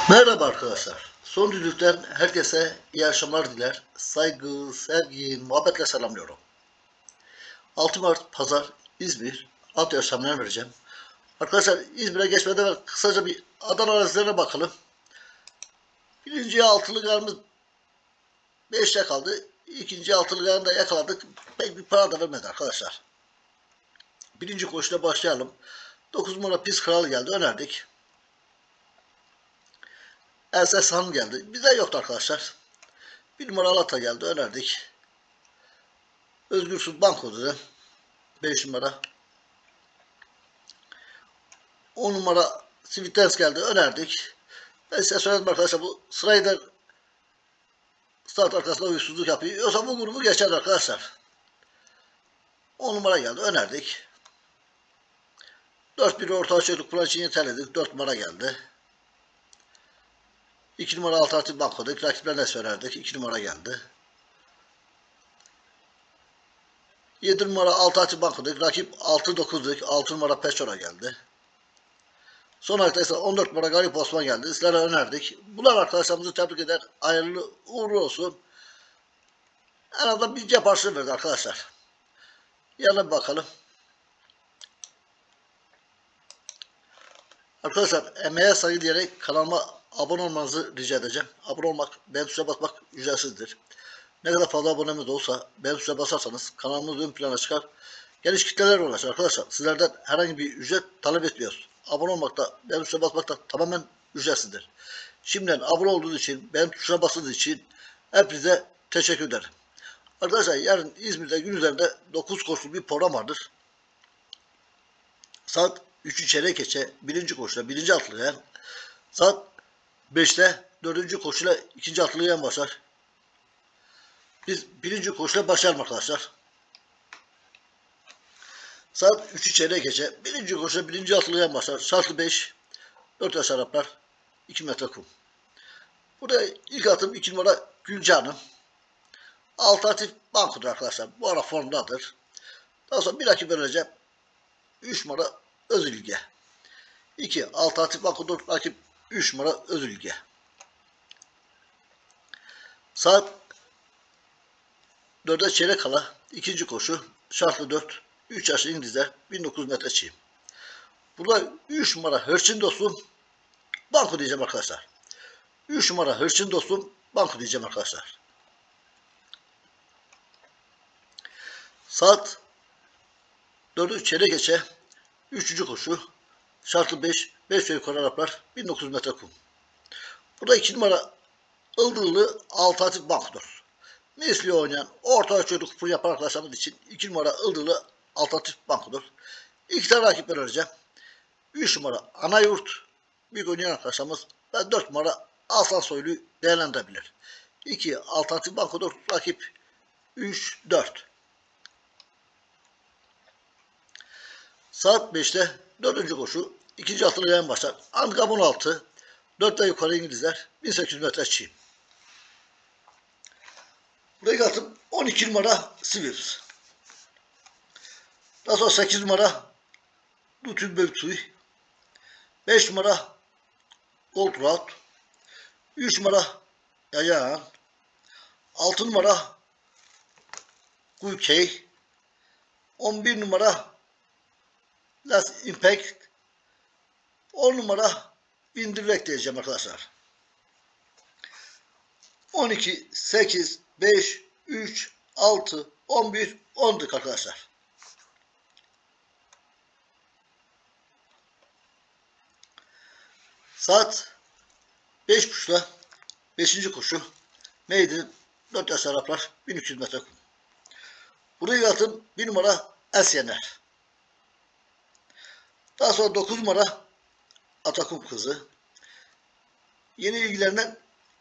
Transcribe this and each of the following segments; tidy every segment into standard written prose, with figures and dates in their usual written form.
Merhaba arkadaşlar. Son düdükten herkese iyi akşamlar diler. Saygı, sevgi, muhabbetle selamlıyorum. 6 Mart Pazar İzmir at yaşamlarına vereceğim. Arkadaşlar İzmir'e geçmeden evvel kısaca bir Adana arazilerine bakalım. Birinci altılı garımız 5'te kaldı. İkinci altılı garını da yakaladık. Pek bir para da vermedi arkadaşlar. Birinci koşuyla başlayalım. 9 numara Pis Kral geldi, önerdik. Elses Han geldi. Bize yoktu arkadaşlar. 1 numara Alata geldi, önerdik. Özgür Sultan Kodu 5 numara. 10 numara Svitens geldi, önerdik. Ben size söyledim arkadaşlar, bu Snyder start arkasında huysuzluk yapıyor. Yoksa bu grubu geçer arkadaşlar. 10 numara geldi, önerdik. 4-1 orta açıklık plan için yeterledik. 4 numara geldi. 2 numara alternatif bankodik. Rakiplerine söylerdik. 2 numara geldi. 7 numara alternatif bankodik. Rakip 6-9'dik. 6 numara Peçora geldi. Son olarak ise 14 numara Garip Osman geldi. Sizlere önerdik. Bunlar arkadaşlarımızı tebrik eder. Hayırlı uğurlu olsun. En azından bir cep harçlığı verdi arkadaşlar. Yarına bir bakalım. Arkadaşlar emeğe saygı diyerek kanalıma abone olmanızı rica edeceğim. Abone olmak, beğen tuşuna basmak ücretsizdir. Ne kadar fazla abonemiz olsa beğen tuşuna basarsanız kanalımız ön plana çıkar. Geniş kitleler ulaşır arkadaşlar. Sizlerden herhangi bir ücret talep etmiyoruz. Abone olmak da beğen tuşuna basmak da tamamen ücretsizdir. Şimdiden abone olduğunuz için, beğen tuşuna bastığınız için hepinize teşekkür ederim. Arkadaşlar yarın İzmir'de gün üzerinde 9 koşulu bir program vardır. Saat 3'ü çeyrek geçe birinci koşuyla birinci atlıya, saat 5'te dördüncü koşuyla ikinci atlıya başlar. Biz birinci koşuyla başlayalım arkadaşlar. Saat 3'ü çeyrek geçe birinci koşuyla birinci atlıya başlar. Şartlı 5, 4 yaş Araplar, 2 metre kum. Burada ilk atım 2 numara Gülcanım. Alternatif bankodur arkadaşlar. Bu ara formdadır. Daha sonra bir rakip vereceğim. 3 numara Özülge. 2 alternatif bankodur. Rakip 3 numara Özülge. Saat 4'e çeyrek kala ikinci koşu. Şartlı 4. 3 yaşlı İngilizler 1900 metre çiğ. Burada 3 numara Hırçın Dostum banko diyeceğim arkadaşlar. 3 numara Hırçın Dostum banko diyeceğim arkadaşlar. Saat 4'ü çeyrek geçe 3. koşu. Şartlı 5. 5 ve yukarı Araplar 1900 metre kum. Burada 2 numara Ildırlı alternatif bankodur. Misli oynayan orta ölçülü kupon yapan arkadaşlarımız için 2 numara Ildırlı alternatif bankodur. 2 tane rakip vereceğim. 3 numara Anayurt büyük oynayan arkadaşlarımız ve 4 numara Aslan Soylu'yu değerlendirebilir. 2 alternatif bankodur. Rakip 3, 4. Saat 5'te 4. koşu. 2. altılı yayın başlar. Antgam 16. 4 ve yukarı İngilizler. 1800 metre çiğ. Buraya atım 12 numara Swift. Daha sonra 8 numara Lutül Böltüy. 5 numara Gold Road. 3 numara Yayan. 6 numara Guykey. 11 numara Last Impact. 10 numara Windirect diyeceğim arkadaşlar. 12, 8, 5, 3, 6, 11, 10'dur arkadaşlar. Saat 5.30'da 5. koşu. Maiden 4 yaş Araplar 1200 metre kum. Buraya atın 1 numara Esyener. Daha sonra 9 numara Atakum Kızı. Yeni ilgilerinden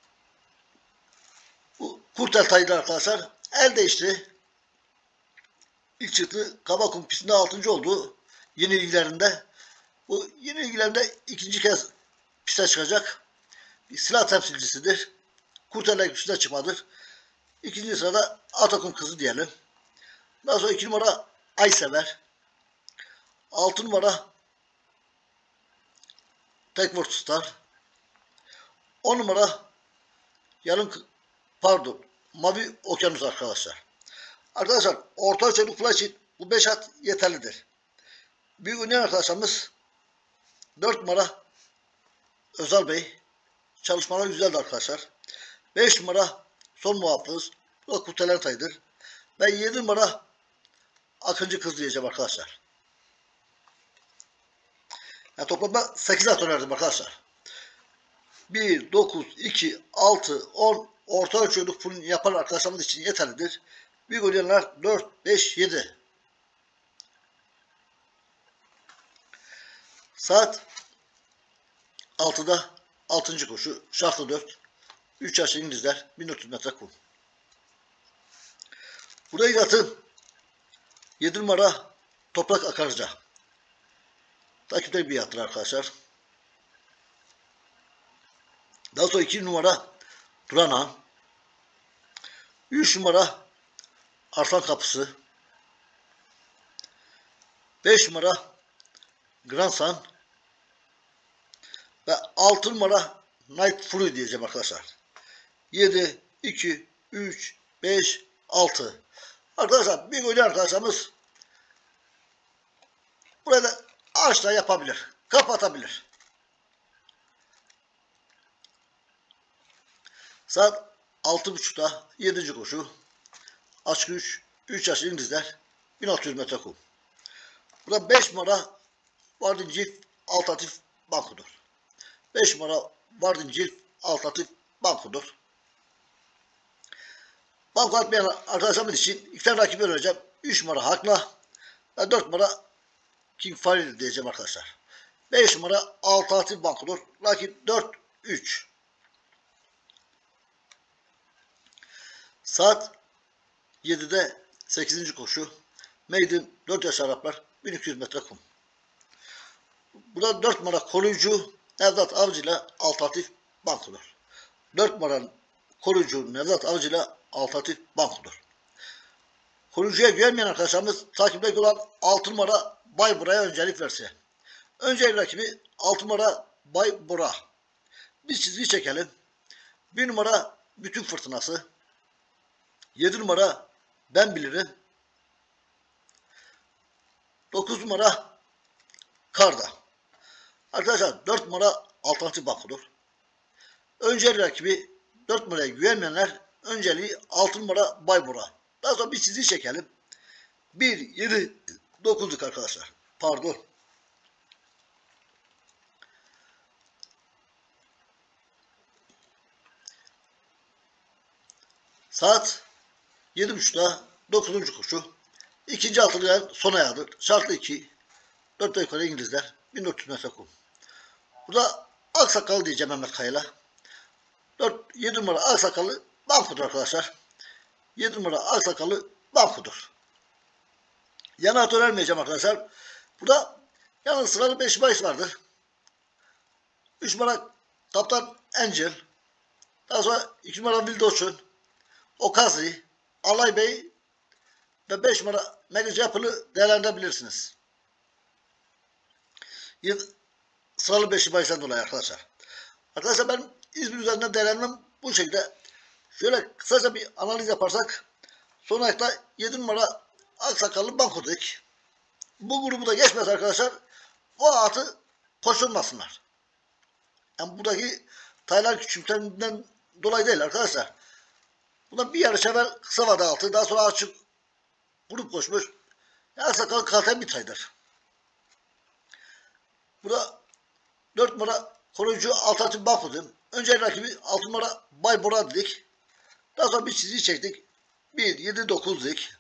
bu Kurtel Taylı arkadaşlar el değişti. İlk çıktı Kabakum pistinde 6. oldu. Yeni ilgilerinde. Bu yeni ilgilerinde ikinci kez piste çıkacak. Bir silah temsilcisidir. Kurtel pistine çıkmadır. İkinci sırada Atakum Kızı diyelim. Daha sonra 2 numara Aysever. 6 numara Tekford Star. 10 numara Mavi Okyanus arkadaşlar. Arkadaşlar orta ölçekli kula için bu 5 at yeterlidir. Büyük oynayan arkadaşlarımız 4 numara Özal Bey. Çalışmalar güzeldi arkadaşlar. 5 numara Son Muhafız. Bu da kurtarılan sayıdır. Ben 7 numara Akıncı Kız diyeceğim arkadaşlar. Yani toplamda 8 at önerdim arkadaşlar. 1, 9, 2, 6, 10 orta ölçülü pul yapan arkadaşlarımız için yeterlidir. Büyük oynayanlar 4, 5, 7. Saat 6'da 6. koşu şartlı 4. 3 yaşlı İngilizler 1400 metre kum. Burayı yatı 7 numara Toprak Akarca. Takipte bir yattır arkadaşlar. Daha sonra 2 numara Duran 3 numara Arslan Kapısı. 5 numara Grand Sun. Ve 6 numara Night Fury diyeceğim arkadaşlar. 7, 2, 3, 5, 6. Arkadaşlar bir oynayan arkadaşlarımız burada ağaçla yapabilir. Kapatabilir. Saat 6.30'da 7. koşu. Açık 3 yaşlı İngilizler 1600 metre kum. Burada 5 numara Vardincil Alternatif Bankodur. 5 numara Vardincil Alternatif Bankodur. Banko atmayan arkadaşlarımız için 2 tane rakibi önereceğim. 3 numara Hakla ve 4 numara King Fire diyeceğim arkadaşlar. 5 numara Alternatif Bankodur. Rakip 4, 3. Saat 7'de 8. koşu. Maiden 4 yaş Araplar 1200 metre kum. Burada 4 numara koruyucu Nevzat Avcı ile Alternatif Bankodur. 4 numara koruyucu Nevzat Avcı ile Alternatif Bankodur. Koruyucuya güvenmeyen arkadaşlarımız takipte olan 6 numara Bay Bura'ya öncelik verse. Öncelik rakibi 6 numara Bay Bura. Biz çizgi çekelim. 1 numara Bütün Fırtınası. 7 numara Ben Bilirim. 9 numara Karda. Arkadaşlar 4 numara Alternatif Bankodur. Önceli rakibi 4 numaraya güvenmeyenler önceliği 6 numara Baybura. Daha sonra bir çizgi çekelim. 1, 7, 9'luk arkadaşlar. Pardon. Saat 7.30'da 9. koşu. İkinci altılı son ayağıdır. Şartlı 2. 4 yukarı İngilizler. 1400 metre kum. Burada Aksakallı diyeceğim Mehmet Kaya'la. 7 numara Aksakallı bankodur arkadaşlar. 7 numara Aksakallı bankodur. Yana at önermeyeceğim arkadaşlar. Burada yalnız sıralı 5 bahis vardır. 3 numara Kaptan Angel. Daha sonra 2 numara Vildoç'un. Okazi, Alay Bey ve 5 numara Melis Yapıl'ı değerlendirebilirsiniz. Sıralı 5'li bahisten dolayı arkadaşlar. Arkadaşlar ben İzmir üzerinden değerlendirmem bu şekilde. Şöyle kısaca bir analiz yaparsak son ayakta 7 numara Aksakallı banko dedik. Bu grubu da geçmez arkadaşlar. O atı koşulmasınlar. Yani buradaki Taylar küçümseminden dolayı değil arkadaşlar. Buna bir yarış evvel kısa vade altı, daha sonra açık grup koşmuş. Aksakallı kalten bir taydır. Burada 4 numara koruyucu Alternatif Banko'dum. Önce rakibi 6 numara Bay Bora dedik. Daha sonra bir çizgi çektik. 1, 7, 9 dedik.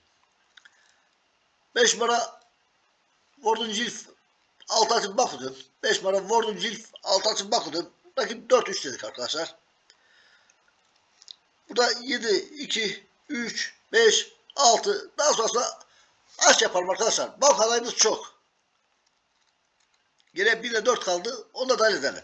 5 numara Warden Cilf Alternatif Banko'dum. 5 numara Warden Cilf Alternatif Banko'dum. Rakip 4, 3 dedik arkadaşlar. Burada 7, 2, 3, 5, 6. Daha sonrasında aç yapalım arkadaşlar. Banko adayımız çok. Geriye 1 ile 4 kaldı. Onu da dahil edelim.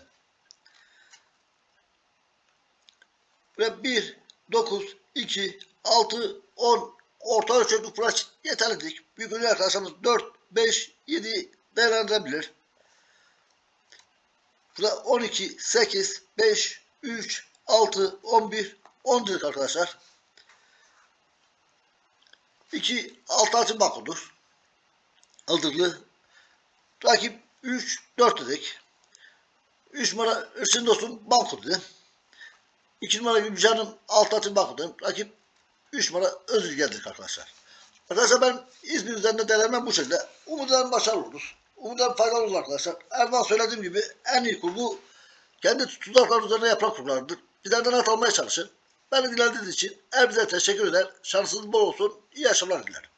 Ve 1, 9, 2, 6, 10 orta ölçekli flash yeterli dedik. Büyük ölü arkadaşlarımız 4, 5, 7 değerlendirebilir. Burada 12, 8, 5, 3, 6, 11, 10 dedik arkadaşlar. 2 6 atı bankodur. Ildırlı. Rakip 3, 4 dedik. 3 numara Hüseyin Dostum banko dedi. 2 numara Gülcan'ın 6 atı banko dedim. Rakip 3 numara Özür geldik arkadaşlar. Arkadaşlar ben İzmir üzerinde denemem bu şekilde. Umuyorum başarılı olur. Umuyorum faydalı olur arkadaşlar. Her zaman söylediğim gibi en iyi kurgu kendi tuzaklar üzerine yaprak kurgularıdır. Bizlerden at almaya çalışın. Beni dinlediğiniz için hepinize teşekkür eder. Şansınız bol olsun. İyi akşamlar dilerim.